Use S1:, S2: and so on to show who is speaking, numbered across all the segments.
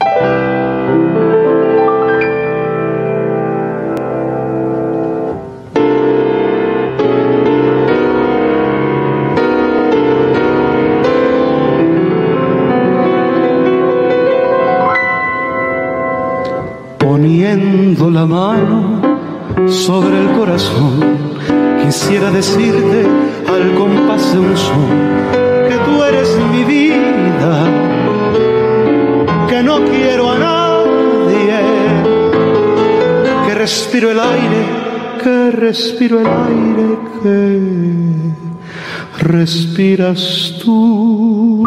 S1: Poniendo la mano sobre el corazón, quisiera decirte al compás de un son que tú eres mi vida, que no quiero a nadie, que respiro el aire, que respiro el aire que respiras tú.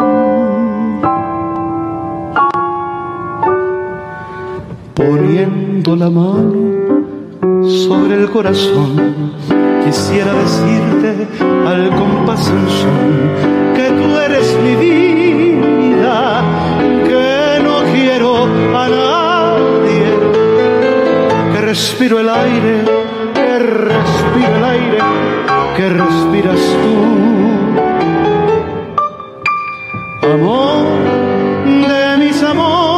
S1: Poniendo la mano sobre el corazón, quisiera decirte al compás de un son que tú eres mi vida, que no quiero a nadie, que respiro el aire, que respiro el aire, que respiras tú. Amor de mis amores,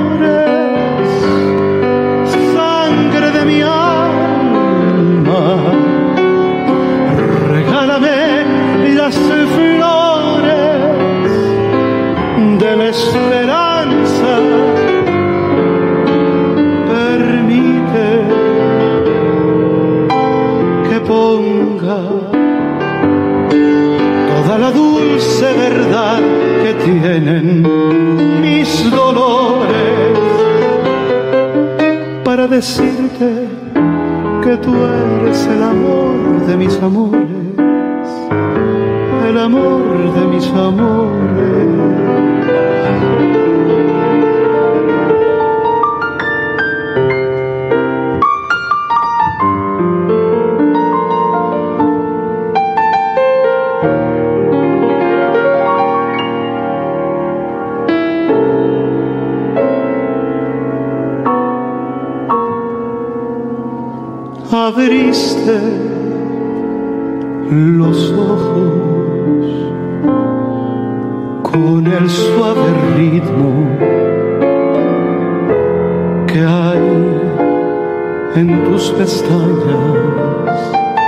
S1: de la esperanza, permite que ponga toda la dulce verdad que tienen mis dolores para decirte que tú eres el amor de mis amores, el amor de mis amores. Abriste los ojos con el suave ritmo que hay en tus pestañas,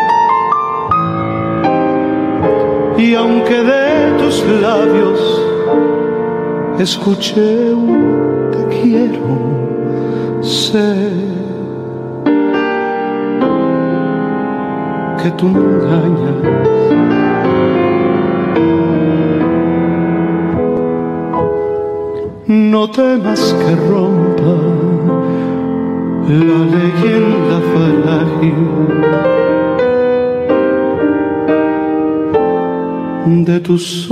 S1: y aunque de tus labios escuché un te quiero, sé que tú me engañas. No temas que rompa la leyenda frágil de tus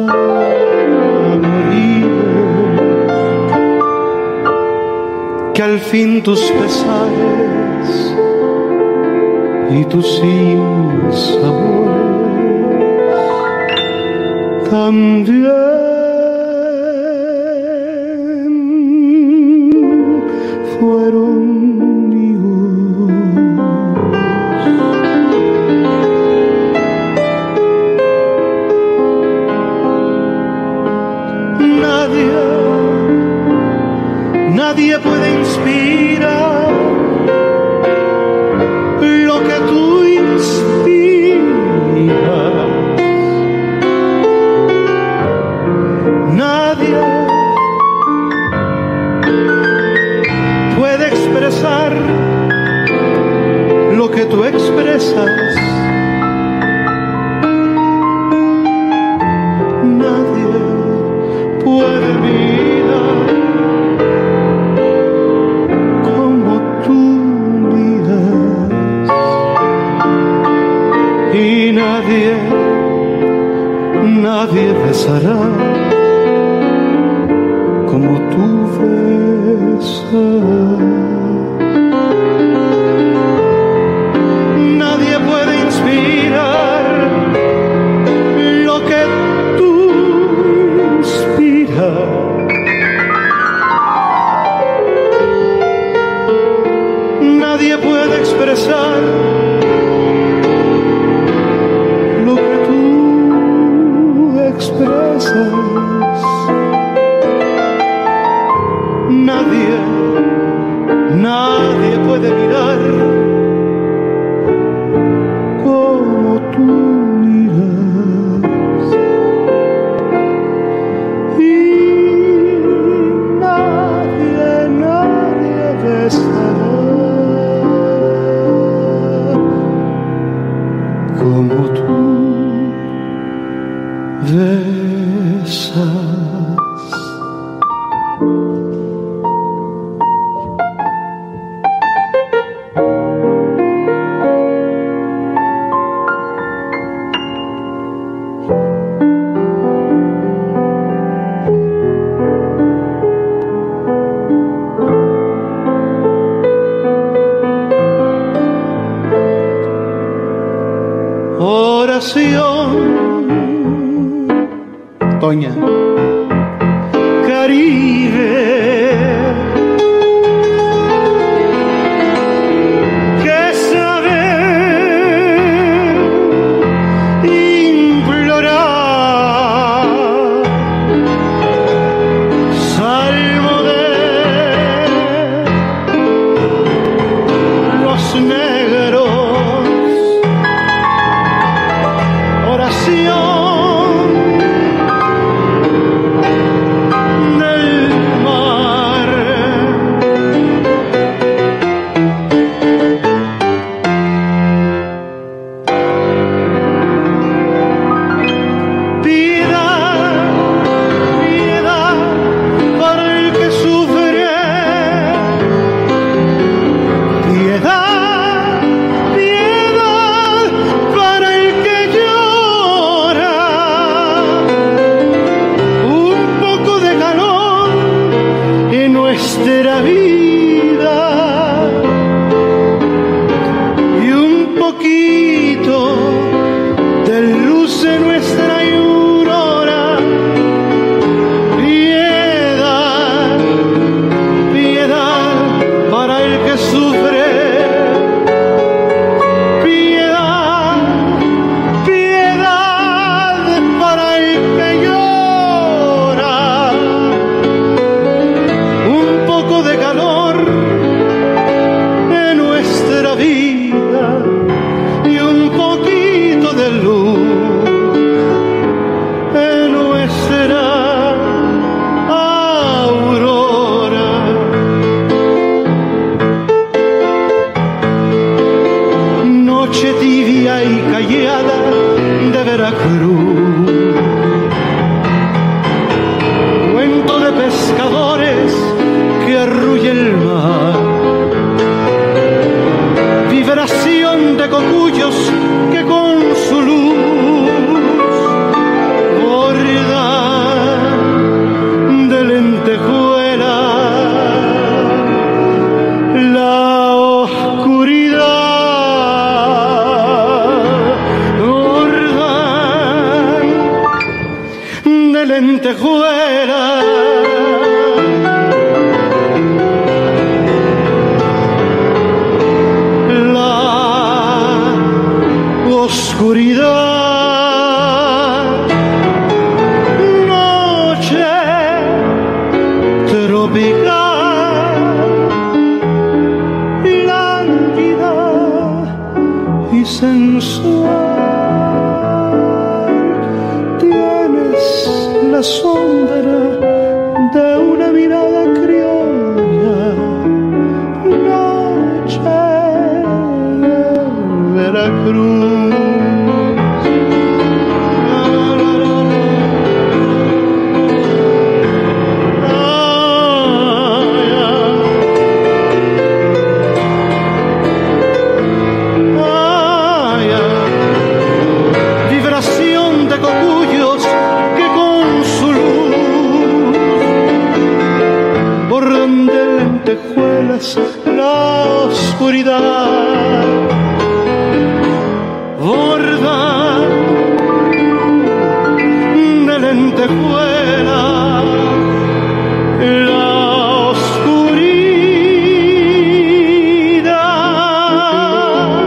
S1: amoríos, que al fin tus pesares y tus sinsabores también fueron míos. Nadie puede inspirar lo que tú inspiras. Nadie puede expresar lo que tú expresas. Nadie puede mirar como tú miras. Y nadie besará como tú besas. Nadie puede inspirar lo que tú inspiras. Nadie puede expresar lo que tú expresas. Nadie puede mirar como tú miras, y nadie besará como tú besas. Oración, Toña, Caribe, que saber implorar, salmo de los negros. Nuestra vida y un poquito de luz en nuestra aurora. Piedad, piedad para el que sufre. Piedad, piedad para el que llora. De calor en nuestra vida y un poquito de luz en nuestra aurora. Noche tibia y callada de Veracruz, cuento de pescadores que arrulla el mar, vibración de cocuyos que con su luz bordan de lentejuela la oscuridad, bordan de lentejuela. Oscuridad, noche tropical, lánguida y sensual. Tienes la sombra de una mirada criolla, noche de Veracruz. La oscuridad borda de lentejuela, la oscuridad.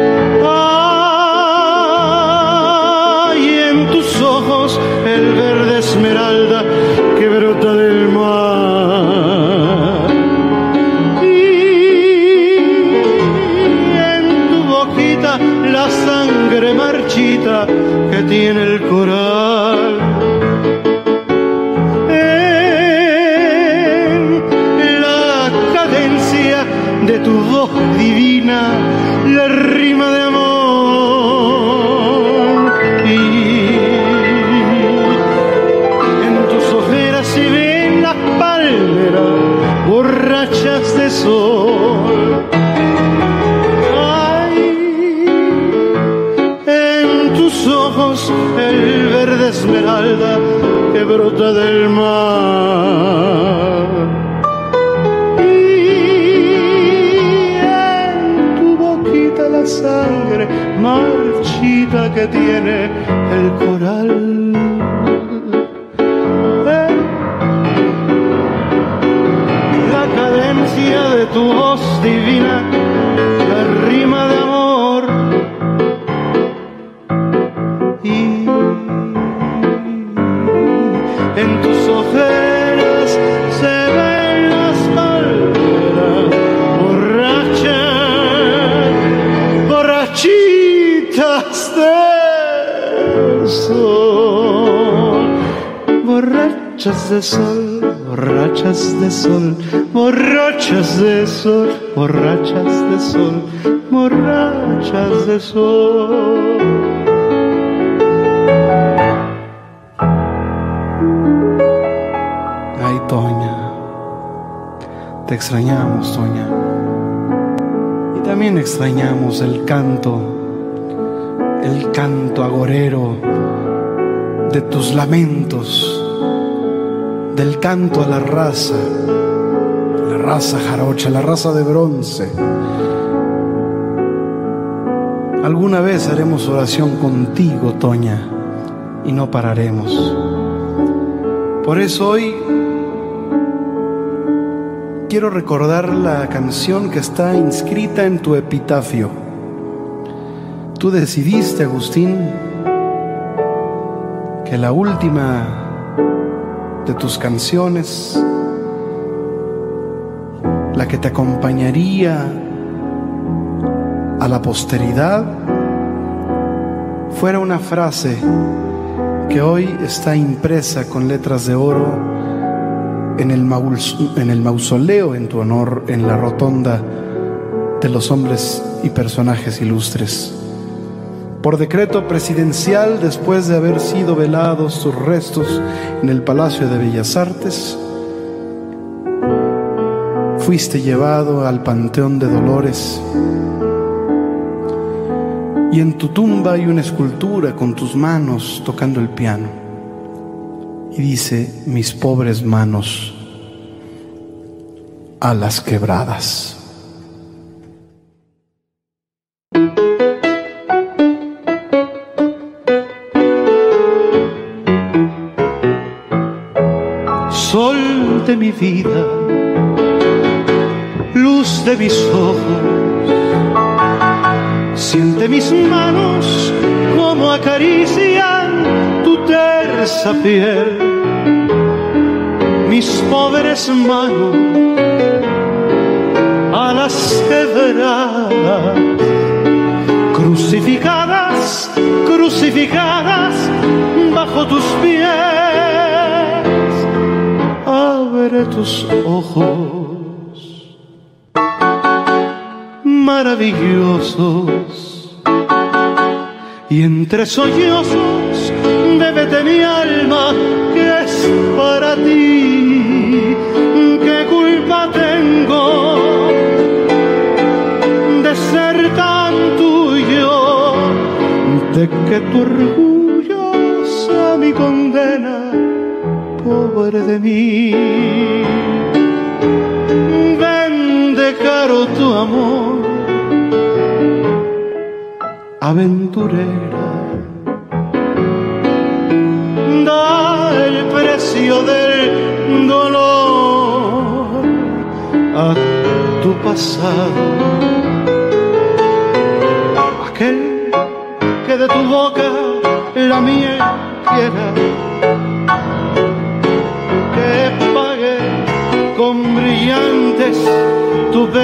S1: Hay en tus ojos el verde esmeralda que brota del mar. Y en tu boquita la sangre marchita que tiene el coral. En la cadencia de tu voz divina, la rima de amor. Y en tus ojeras se ven las palmeras borrachas de sol. Ay, en tus ojos el verde esmeralda que brota del mar. La sangre marchita que tiene el coral. La cadencia de tu voz divina, la rima de amor. Y en tus ojeras se ven las palmeras borrachitas de sol, borrachas de sol, borrachas de sol, borrachas de sol, borrachas de sol, borrachas de sol. Ay, Toña, te extrañamos, Toña. También extrañamos el canto agorero de tus lamentos, del canto a la raza jarocha, la raza de bronce. Alguna vez haremos oración contigo, Toña, y no pararemos. Por eso hoy quiero recordar la canción que está inscrita en tu epitafio. Tú decidiste, Agustín, que la última de tus canciones, la que te acompañaría a la posteridad, fuera una frase que hoy está impresa con letras de oro en el mausoleo en tu honor, en la rotonda de los hombres y personajes ilustres. Por decreto presidencial, después de haber sido velados tus restos en el Palacio de Bellas Artes, fuiste llevado al Panteón de Dolores, y en tu tumba hay una escultura con tus manos tocando el piano. Y dice: mis pobres manos a las quebradas. Sol de mi vida, luz de mis ojos, siente mis manos como acarician tu tersa piel. Mis pobres manos a las quebradas, crucificadas, crucificadas bajo tus pies. Abre tus ojos maravillosos y entre sollozos bébete mi alma que es para ti. ¿Qué culpa tengo de ser tan tuyo? De que tu orgullo sea mi condena, pobre de mí. Vende caro tu amor, aventurera. Da el precio del dolor a tu pasado, aquel que de tu boca la miel quiera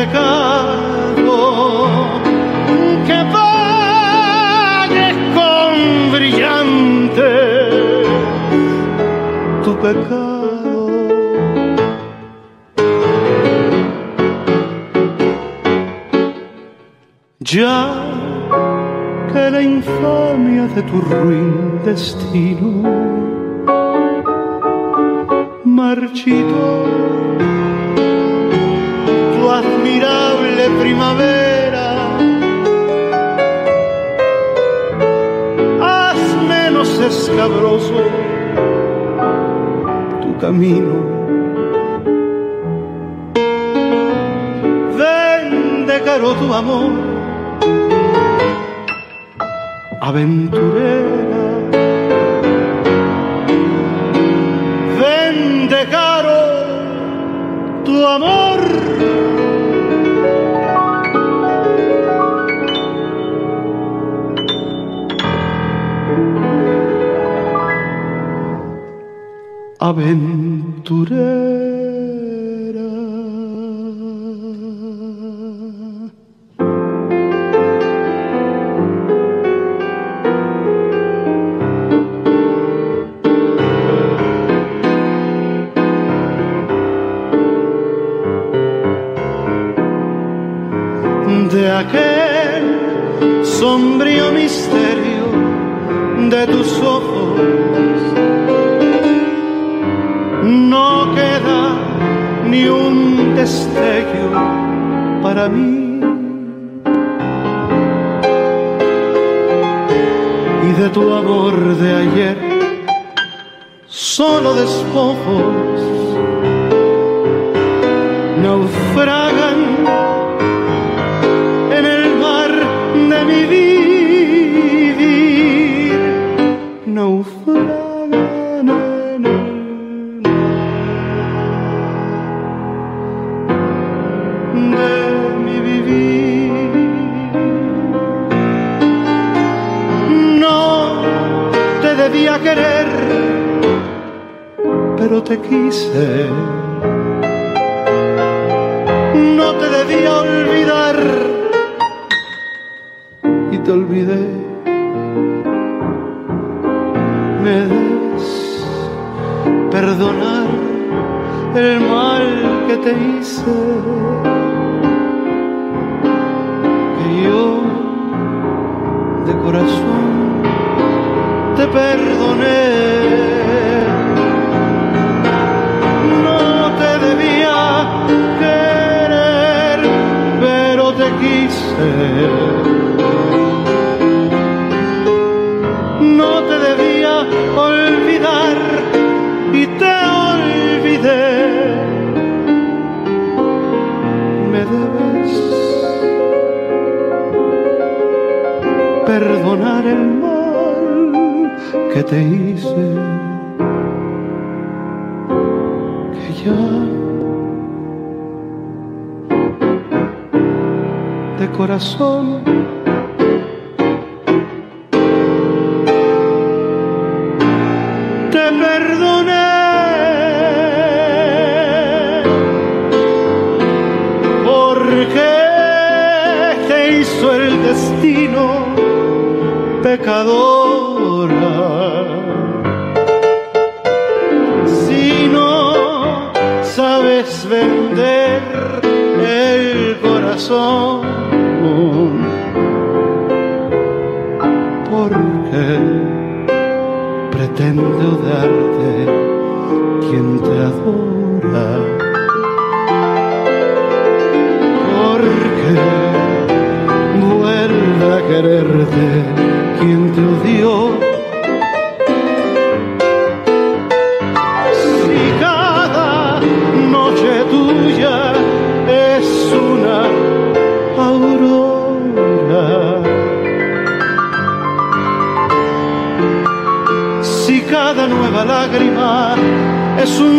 S1: pecado, que pagues con brillante tu pecado. Ya que la infamia de tu ruin destino marchitó tu admirable primavera, haz menos escabroso tu camino. Vende caro tu amor, aventurera, vende caro tu amor. Aventurera. De aquel sombrío misterio de tus ojos no queda ni un destello para mí, y de tu amor de ayer solo despojos naufragan en el mar de mi vivir, naufragan en el de mi vivir. No te debía querer, pero te quise. No te debía olvidar y te olvidé. Me debes perdonar el mal que te hice, que yo de corazón te perdoné. No te debía querer, pero te quise. No te debía olvidar y te olvidé. Me debes perdonar el mal que te hice, que ya de corazón te perdoné, porque te hizo el destino pecadora. Si no sabes vender el corazón, porque pretende odiarte quien te adora, porque vuelve a quererte quien te odió. Si cada noche tuya es una aurora, si cada nueva lágrima es un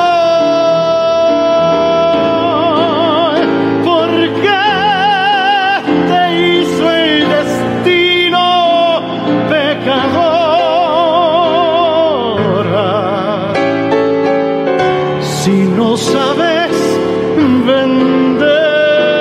S1: sol, porque te hizo el destino pecadora. Si no sabes vender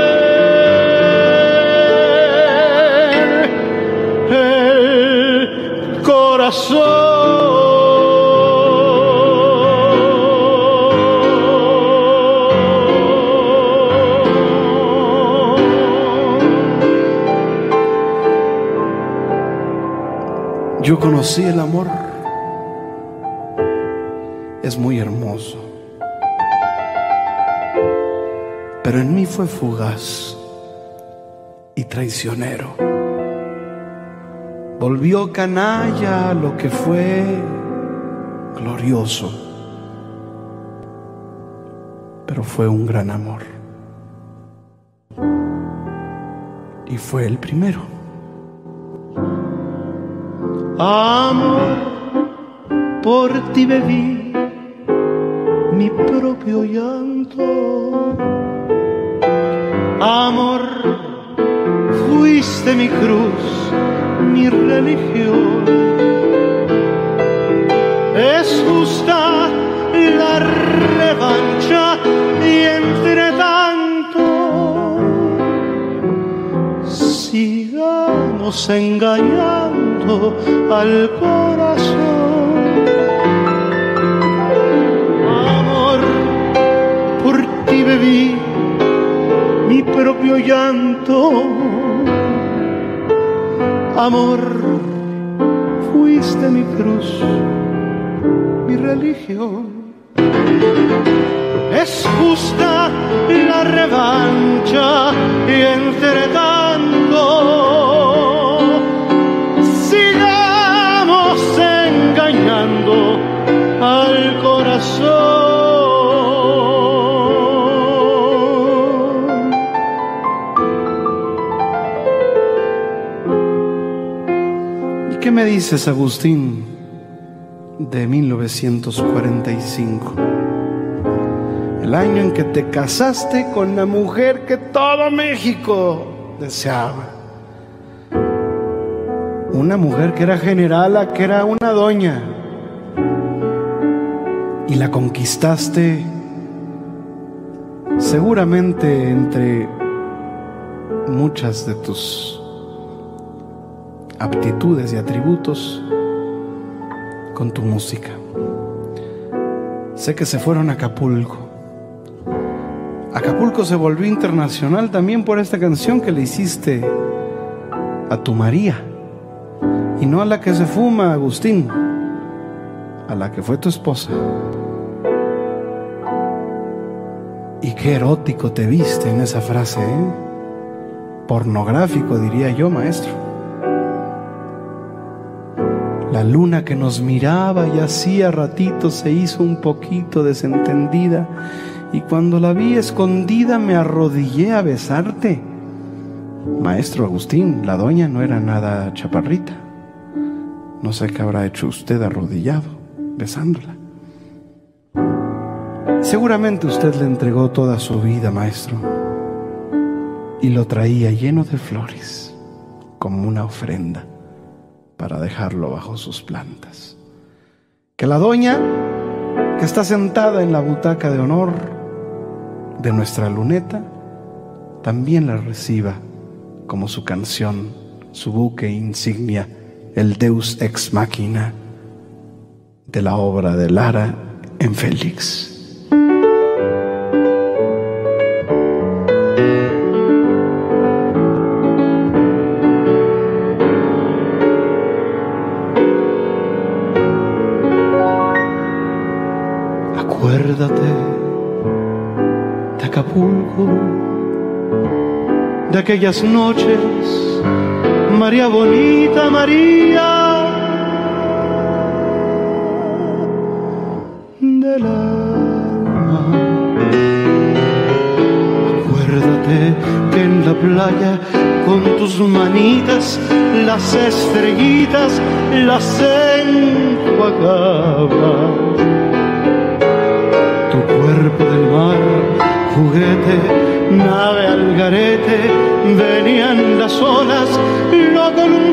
S1: Yo conocí el amor, es muy hermoso, pero en mí fue fugaz y traicionero. Volvió canalla lo que fue glorioso, pero fue un gran amor y fue el primero. Amor, por ti bebí mi propio llanto. Amor, fuiste mi cruz, mi religión. Es justa la revancha y entre tanto sigamos engañando al corazón. Amor, por ti bebí mi propio llanto. Amor, fuiste mi cruz, mi religión. Es justa la revancha y entre tanto sigamos engañando al corazón. ¿Y qué me dices, Agustín, de 1945? El año en que te casaste con la mujer que todo México deseaba. Una mujer que era generala, que era una doña. Y la conquistaste seguramente entre muchas de tus aptitudes y atributos con tu música. Sé que se fueron a Acapulco. Acapulco se volvió internacional también por esta canción que le hiciste a tu María, y no a la que se fuma, Agustín, a la que fue tu esposa. Y qué erótico te viste en esa frase, ¿eh? Pornográfico, diría yo, maestro. La luna que nos miraba y hacía ratito se hizo un poquito desentendida, y cuando la vi escondida me arrodillé a besarte. Maestro Agustín, la doña no era nada chaparrita. No sé qué habrá hecho usted arrodillado, besándola. Seguramente usted le entregó toda su vida, maestro, y lo traía lleno de flores, como una ofrenda, para dejarlo bajo sus plantas. Que la doña, que está sentada en la butaca de honor de nuestra luneta, también la reciba como su canción, su buque insignia, el Deus ex machina de la obra de Lara en Félix. Acuérdate de Acapulco, de aquellas noches, María bonita, María del alma. Acuérdate que en la playa con tus manitas las estrellitas las enjuagabas. Tu cuerpo del mar, juguete, nave al garete, venían las olas, lo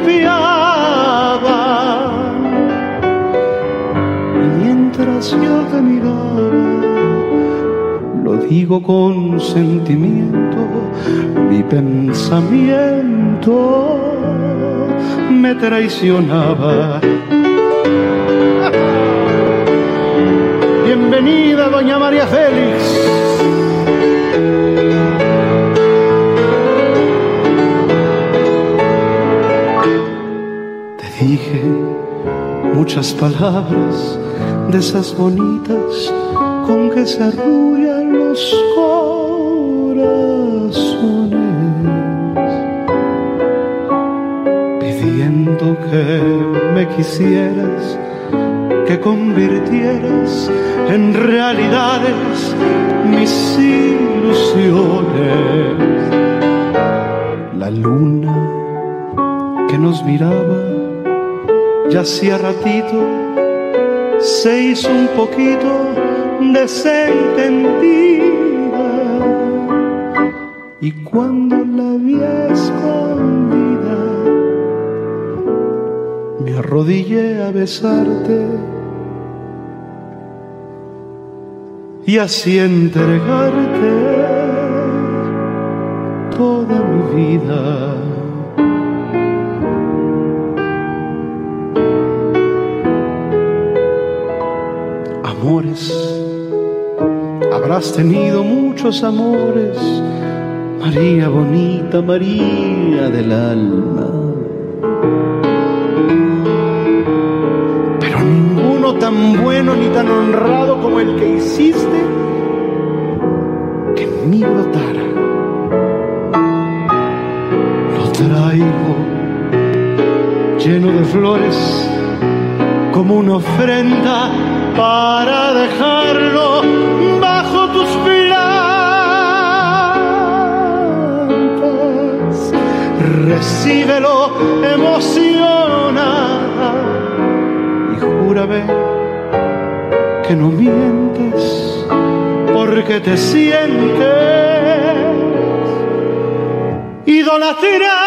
S1: columpiaban. Y mientras yo te miraba, lo digo con sentimiento, mi pensamiento me traicionaba. María Félix. Te dije muchas palabras de esas bonitas con que se arrullan los corazones, pidiendo que me quisieras, que convirtieras en realidades mis ilusiones. La luna que nos miraba ya hacía ratito se hizo un poquito desentendida, y cuando la vi escondida me arrodillé a besarte y así entregarte toda mi vida. Amores, habrás tenido muchos amores, María bonita, María del alma, pero ninguno tan bueno ni tan honrado como el que hiciste que en mí brotara. Lo traigo lleno de flores como una ofrenda para dejarlo bajo tus plantas. Recíbelo emocionada y júrame que no mientes, porque te sientes idolatrada.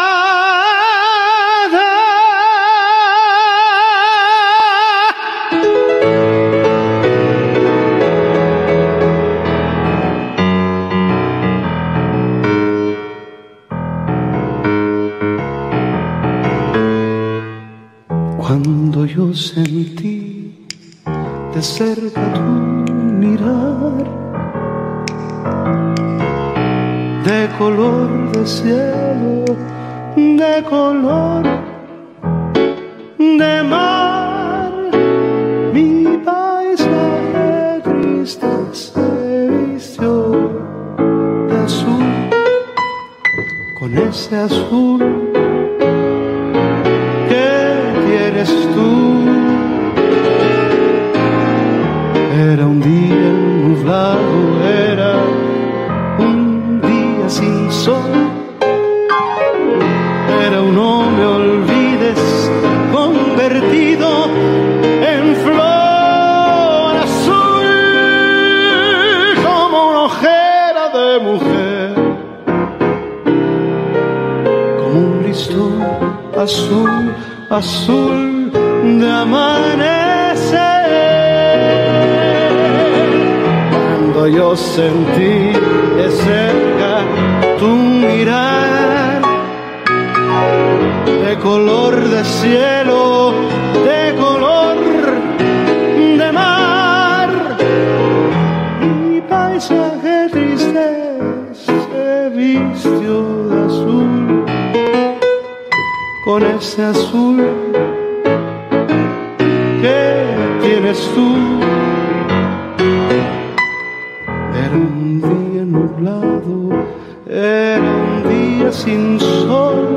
S1: Cuando yo sentí de cerca tu mirar, de color de cielo, de color de mar, mi paisaje triste se vistió de azul, con ese azul eres tú. Era un día nublado, era un día sin sol, era un no me olvides convertido en flor azul, como una ojera de mujer, como un listón azul, azul de amanecer. Cuando yo sentí de cerca tu mirar, de color de cielo, de color de mar, mi paisaje triste se vistió de azul, con ese azul que tienes tú. Era un día nublado, era un día sin sol,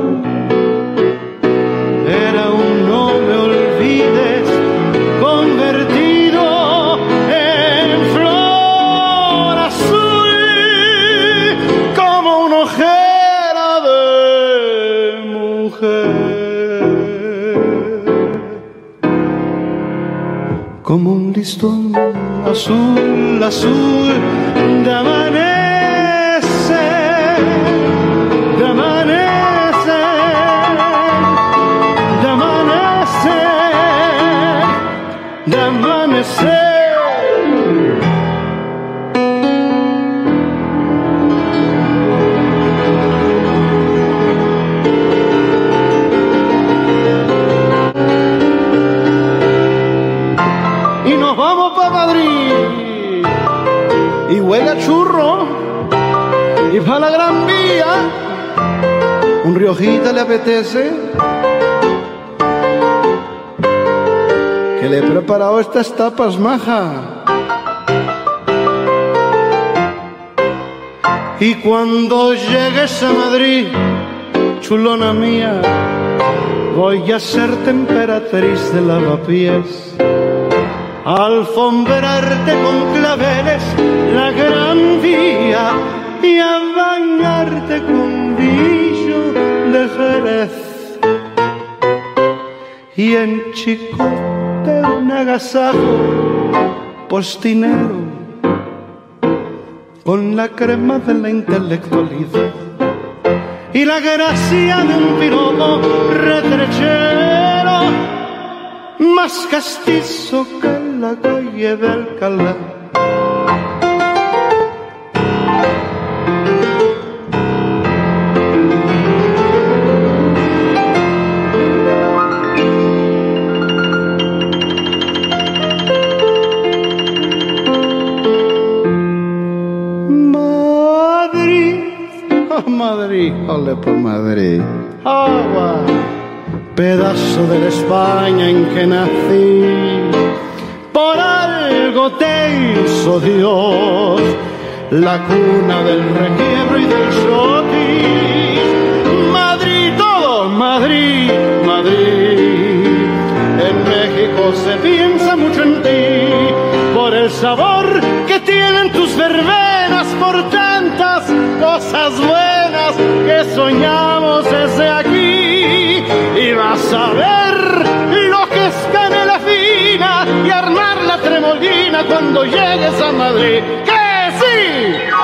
S1: era un no me olvides convertido en flor azul, como una ojera de mujer, como un listón azul, azul de amanecer, de amanecer, de amanecer, de amanecer. Y nos vamos para Madrid. va a la Gran Vía. ¿Un Riojita le apetece? Que le he preparado estas tapas, maja. Y cuando llegues a Madrid, chulona mía, voy a ser emperatriz de lavapiés, alfombrarte con claveles la Gran Vía y a bañarte con vino de Jerez. Y en Chicote un agasajo postinero con la crema de la intelectualidad y la gracia de un piropo retrechero, más castizo que la calle de Alcalá. Madrid, ole por Madrid, agua, pedazo de la España en que nací. Por algo te hizo Dios la cuna del requiebro y del shopping. Madrid, todo Madrid, Madrid. En México se piensa mucho en ti por el sabor que tienen tus verbenas, por tantas cosas buenas que soñamos desde aquí. Y vas a ver lo que es canela fina y armar la tremolina cuando llegues a Madrid. ¡Que sí!